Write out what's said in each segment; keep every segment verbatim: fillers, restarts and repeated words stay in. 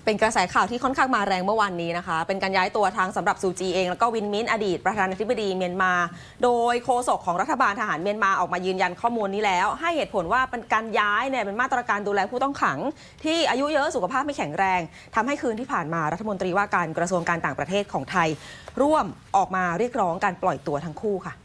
เป็นกระแสข่าวที่ค่อนข้างมาแรงเมื่อวานนี้นะคะเป็นการย้ายตัวทางสำหรับซูจีเองแล้วก็วินมินอดีตประธานาธิบดีเมียนมาโดยโฆษกของรัฐบาลทหารเมียนมาออกมายืนยันข้อมูลนี้แล้วให้เหตุผลว่าเป็นการย้ายเนี่ยเป็นมาตรการดูแลผู้ต้องขังที่อายุเยอะสุขภาพไม่แข็งแรงทำให้คืนที่ผ่านมารัฐมนตรีว่าการกระทรวงการต่างประเทศของไทยร่วมออกมาเรียกร้องการปล่อยตัวทั้งคู่ค่ะ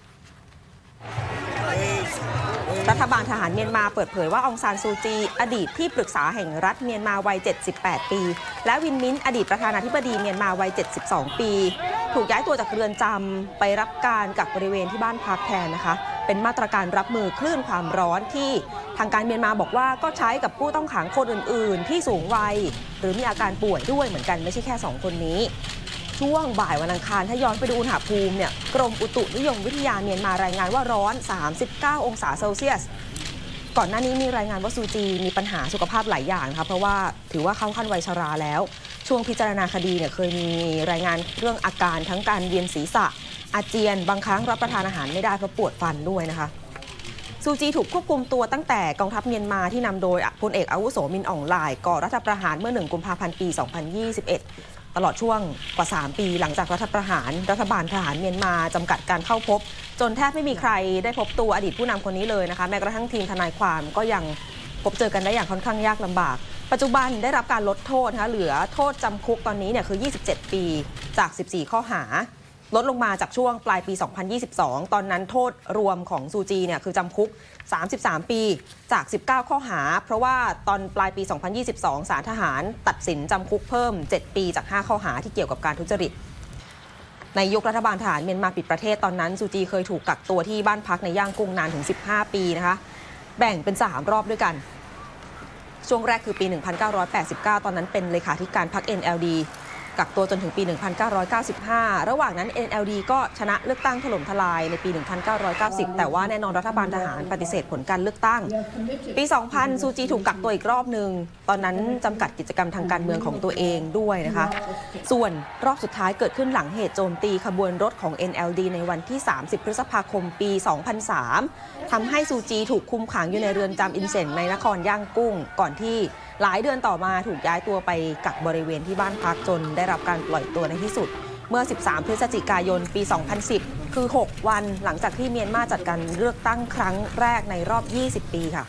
รัฐบาลทหารเมียนมาเปิดเผยว่าองซานซูจีอดีตที่ปรึกษาแห่งรัฐเมียนมาวัยเจ็ดสิบแปดปีและวินมินอดีตประธานาธิบดีเมียนมาวัยเจ็ดสิบสองปีถูกย้ายตัวจากเรือนจำไปรับการกักบริเวณที่บ้านพักแทนนะคะเป็นมาตรการรับมือคลื่นความร้อนที่ทางการเมียนมาบอกว่าก็ใช้กับผู้ต้องขังคนอื่นๆที่สูงวัยหรือมีอาการป่วยด้วยเหมือนกันไม่ใช่แค่สองคนนี้ช่วงบ่ายวันอังคารถ้าย้อนไปดูอุณหภูมิเนี่ยกรมอุตุนิยมวิทยาเมียนมารายงานว่าร้อนสามสิบเก้าองศาเซลเซียสก่อนหน้านี้มีรายงานว่าซูจีมีปัญหาสุขภาพหลายอย่างนะคะเพราะว่าถือว่าเข้าขั้นวัยชราแล้วช่วงพิจารณาคดีเนี่ยเคยมีรายงานเรื่องอาการทั้งการเวียนศีรษะอาเจียนบางครั้งรับประทานอาหารไม่ได้เพราะปวดฟันด้วยนะคะซูจีถูกควบคุมตัวตั้งแต่กองทัพเมียนมาที่นำโดยพลเอกอาวุโสมินอ่องหลายก่อรัฐประหารเมื่อหนึ่งกุมภาพันธ์ปีสองพันยี่สิบเอ็ดตลอดช่วงกว่าสามปีหลังจากรัฐประหารรัฐบาลทหารเมียนมาจำกัดการเข้าพบจนแทบไม่มีใครได้พบตัวอดีตผู้นำคนนี้เลยนะคะแม้กระทั่งทีมทนายความก็ยังพบเจอกันได้อย่างค่อนข้างยากลำบากปัจจุบันได้รับการลดโทษนะคะเหลือโทษจำคุกตอนนี้เนี่ยคือยี่สิบเจ็ดปีจากสิบสี่ข้อหาลดลงมาจากช่วงปลายปีสองพันยี่สิบสองตอนนั้นโทษรวมของซูจีเนี่ยคือจำคุกสามสิบสามปีจากสิบเก้าข้อหาเพราะว่าตอนปลายปีสองพันยี่สิบสองศาลทหารตัดสินจำคุกเพิ่มเจ็ดปีจากห้าข้อหาที่เกี่ยวกับการทุจริตในยุครัฐบาลทหารเมียนมาปิดประเทศตอนนั้นซูจีเคยถูกกักตัวที่บ้านพักในย่างกุ้งนานถึงสิบห้าปีนะคะแบ่งเป็นสามรอบด้วยกันช่วงแรกคือปีหนึ่งพันเก้าร้อยแปดสิบเก้าตอนนั้นเป็นเลขาธิการพรรค เอ็น แอล ดีกักตัวจนถึงปี หนึ่งพันเก้าร้อยเก้าสิบห้า ระหว่างนั้น เอ็น แอล ดี ก็ชนะเลือกตั้งถล่มทลายในปี หนึ่งพันเก้าร้อยเก้าสิบ แต่ว่าแน่นอนรัฐบาลทหารปฏิเสธผลการเลือกตั้งปี สองพัน ซูจีถูกกักตัวอีกรอบหนึ่งตอนนั้นจำกัดกิจกรรมทางการเมืองของตัวเองด้วยนะคะส่วนรอบสุดท้ายเกิดขึ้นหลังเหตุโจมตีขบวนรถของ เอ็น แอล ดี ในวันที่ สามสิบ พฤษภาคมปี สองพันสาม ทำให้ซูจีถูกคุมขังอยู่ในเรือนจำอินเซนในนครย่างกุ้งก่อนที่หลายเดือนต่อมาถูกย้ายตัวไปกักบริเวณที่บ้านพักจนได้รับการปล่อยตัวในที่สุดเมื่อสิบสามพฤศจิกายนปีสองพันสิบคือหกวันหลังจากที่เมียนมาจัดการเลือกตั้งครั้งแรกในรอบยี่สิบปีค่ะ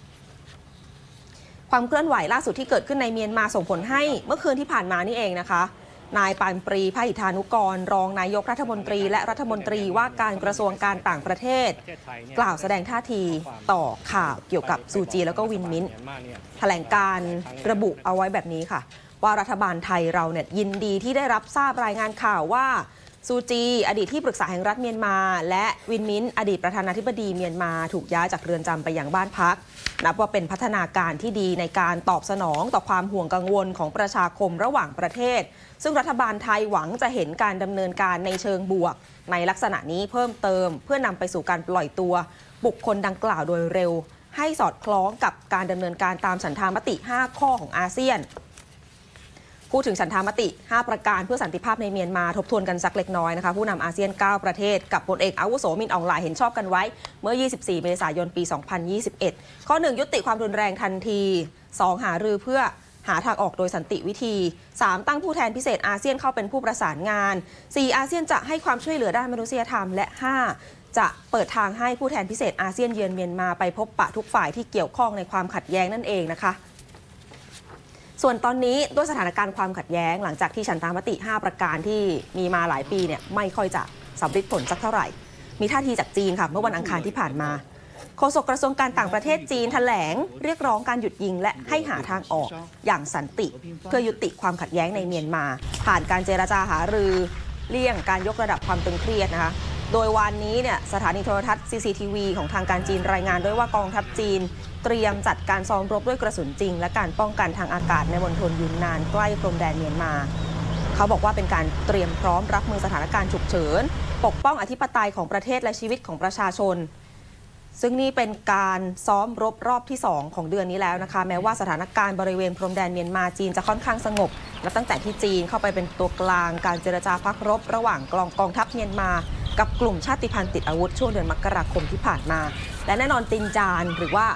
ความเคลื่อนไหวล่าสุดที่เกิดขึ้นในเมียนมาส่งผลให้เมื่อคืนที่ผ่านมานี่เองนะคะนายปานปรีพหิทานุกรรองนายกรัฐมนตรีและรัฐมนตรีว่าการกระทรวงการต่างประเทศกล่าวแสดงท่าทีต่อข่าวเกี่ยวกับซูจีแล้วก็วินมินแถลงการระบุเอาไว้แบบนี้ค่ะว่ารัฐบาลไทยเราเนี่ยยินดีที่ได้รับทราบรายงานข่าวว่าซูจีอดีตที่ปรึกษาแห่งรัฐเมียนมาและวินมินอดีตประธานาธิบดีเมียนมาถูกย้ายจากเรือนจำไปยังบ้านพักนับว่าเป็นพัฒนาการที่ดีในการตอบสนองต่อความห่วงกังวลของประชาคมระหว่างประเทศซึ่งรัฐบาลไทยหวังจะเห็นการดำเนินการในเชิงบวกในลักษณะนี้เพิ่มเติมเพื่อนำไปสู่การปล่อยตัวบุคคลดังกล่าวโดยเร็วให้สอดคล้องกับการดำเนินการตามฉันทามติห้าข้อของอาเซียนพูดถึงฉันทามติห้าประการเพื่อสันติภาพในเมียนมาทบทวนกันสักเล็กน้อยนะคะผู้นำอาเซียนเก้าประเทศกับพลเอกอาวุโสมินอ่องหลายเห็นชอบกันไว้เมื่อยี่สิบสี่เมษายนปีสองพันยี่สิบเอ็ดข้อหนึ่งยุติความรุนแรงทันทีสองหารือเพื่อหาทางออกโดยสันติวิธีสามตั้งผู้แทนพิเศษอาเซียนเข้าเป็นผู้ประสานงานสี่อาเซียนจะให้ความช่วยเหลือด้านมนุษยธรรมและห้าจะเปิดทางให้ผู้แทนพิเศษอาเซียนเยือนเมียนมาไปพบปะทุกฝ่ายที่เกี่ยวข้องในความขัดแย้งนั่นเองนะคะส่วนตอนนี้ด้วยสถานการณ์ความขัดแย้งหลังจากที่ฉันทามติห้าประการที่มีมาหลายปีเนี่ยไม่ค่อยจะสำเร็จผลสักเท่าไหร่มีท่าทีจากจีนค่ะเมื่อวันอังคารที่ผ่านมาโฆษกกระทรวงการต่างประเทศจีนแถลงเรียกร้องการหยุดยิงและให้หาทางออกอย่างสันติเพื่อยุติความขัดแย้งในเมียนมาผ่านการเจรจาหารือเลี่ยงการยกระดับความตึงเครียดนะคะโดยวันนี้เนี่ยสถานีโทรทัศน์ ซี ซี ที วี ของทางการจีนรายงานด้วยว่ากองทัพจีนเตรียมจัดการซ้อมรบด้วยกระสุนจริงและการป้องกันทางอากาศในมณฑลยุนนานใกล้พรมแดนเมียนมาเขาบอกว่าเป็นการเตรียมพร้อมรับมือสถานการณ์ฉุกเฉินปกป้องอธิปไตยของประเทศและชีวิตของประชาชนซึ่งนี่เป็นการซ้อมรบรอบที่สองของเดือนนี้แล้วนะคะแม้ว่าสถานการณ์บริเวณพรมแดนเมียนมาจีนจะค่อนข้างสงบและตั้งแต่ที่จีนเข้าไปเป็นตัวกลางการเจรจาพักรบระหว่างกองกองทัพเมียนมากับกลุ่มชาติพันธุ์ติดอาวุธช่วงเดือนมกราคมที่ผ่านมาและแน่นอนตินจานหรือว่า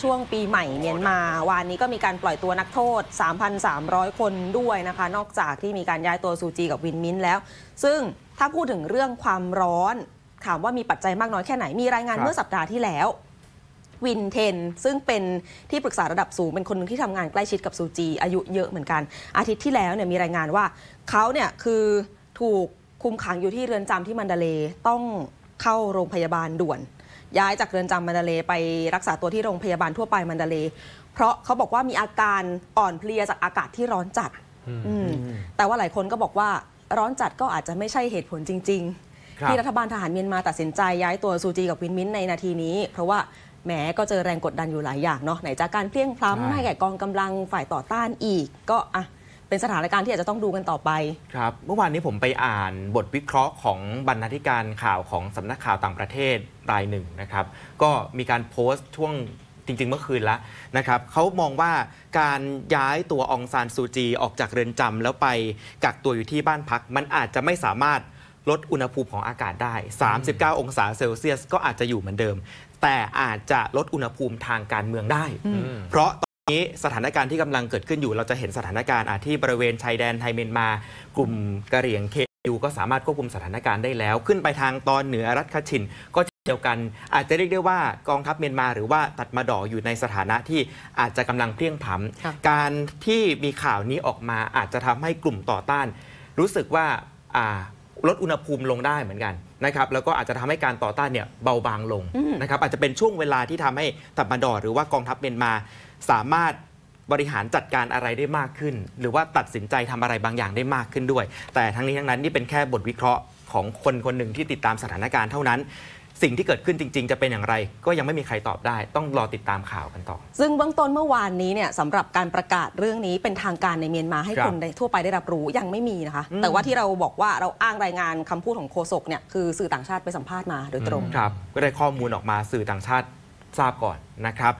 ช่วงปีใหม่เมียนมาวานนี้ก็มีการปล่อยตัวนักโทษ สามพันสามร้อย คนด้วยนะคะนอกจากที่มีการย้ายตัวซูจีกับวินมินท์แล้วซึ่งถ้าพูดถึงเรื่องความร้อนถามว่ามีปัจจัยมากน้อยแค่ไหนมีรายงานเมื่อสัปดาห์ที่แล้ววินเทนซึ่งเป็นที่ปรึกษาระดับสูงเป็นคนนึงที่ทำงานใกล้ชิดกับซูจีอายุเยอะเหมือนกันอาทิตย์ที่แล้วเนี่ยมีรายงานว่าเขาเนี่ยคือถูกคุมขังอยู่ที่เรือนจำที่มันดาเลย์ต้องเข้าโรงพยาบาลด่วนย้ายจากเรือนจำมันดาเลย์ไปรักษาตัวที่โรงพยาบาลทั่วไปมันดาเลย์เพราะเขาบอกว่ามีอาการอ่อนเพลียจากอากาศที่ร้อนจัดแต่ว่าหลายคนก็บอกว่าร้อนจัดก็อาจจะไม่ใช่เหตุผลจริงๆที่รัฐบาลทหารเมียนมาตัดสินใจย้ายตัวซูจีกับวินมินท์ในนาทีนี้เพราะว่าแม้ก็เจอแรงกดดันอยู่หลายอย่างเนาะไหนจากการเพลี้ยงพล้ำให้แก่กองกำลังฝ่ายต่อต้านอีกก็อ่ะเป็นสถานการณ์ที่อาจจะต้องดูกันต่อไปครับเมื่อวานนี้ผมไปอ่านบทวิเคราะห์ของบรรณาธิการข่าวของสำนักข่าวต่างประเทศรายหนึ่งนะครับก็มีการโพสต์ช่วงจริงๆเมื่อคืนแล้วนะครับเขามองว่าการย้ายตัวองซานซูจีออกจากเรือนจำแล้วไปกักตัวอยู่ที่บ้านพักมันอาจจะไม่สามารถลดอุณหภูมิของอากาศได้สามสิบเก้าองศาเซลเซียสก็อาจจะอยู่เหมือนเดิมแต่อาจจะลดอุณหภูมิทางการเมืองได้เพราะตอนนี้สถานการณ์ที่กำลังเกิดขึ้นอยู่เราจะเห็นสถานการณ์ที่บริเวณชายแดนไทยเมียนมากลุ่มกะเหรี่ยงเคยูก็สามารถควบคุมสถานการณ์ได้แล้วขึ้นไปทางตอนเหนือรัฐคชินก็เดียวกันอาจจะเรียกได้ว่ากองทัพเมียนมาหรือว่าตัดมาดออยู่ในสถานะที่อาจจะกำลังเพลียงพล้ำการที่มีข่าวนี้ออกมาอาจจะทำให้กลุ่มต่อต้านรู้สึกว่าลดอุณหภูมิลงได้เหมือนกันนะครับแล้วก็อาจจะทำให้การต่อต้านเนี่ยเบาบางลงนะครับอาจจะเป็นช่วงเวลาที่ทำให้ตัดมาดอหรือว่ากองทัพเมียนมาสามารถบริหารจัดการอะไรได้มากขึ้นหรือว่าตัดสินใจทำอะไรบางอย่างได้มากขึ้นด้วยแต่ทั้งนี้ทั้งนั้นนี่เป็นแค่บทวิเคราะห์ของคนคนหนึ่งที่ติดตามสถานการณ์เท่านั้นสิ่งที่เกิดขึ้นจริงๆจะเป็นอย่างไรก็ยังไม่มีใครตอบได้ต้องรอติดตามข่าวกันต่อซึ่งเบื้องต้นเมื่อวานนี้เนี่ยสำหรับการประกาศเรื่องนี้เป็นทางการในเมียนมาให้คนทั่วไปได้รับรู้ยังไม่มีนะคะแต่ว่าที่เราบอกว่าเราอ้างรายงานคำพูดของโฆษกเนี่ยคือสื่อต่างชาติไปสัมภาษณ์มาโดยตรงครับก็ได้ข้อมูลออกมาสื่อต่างชาติทราบก่อนนะครับ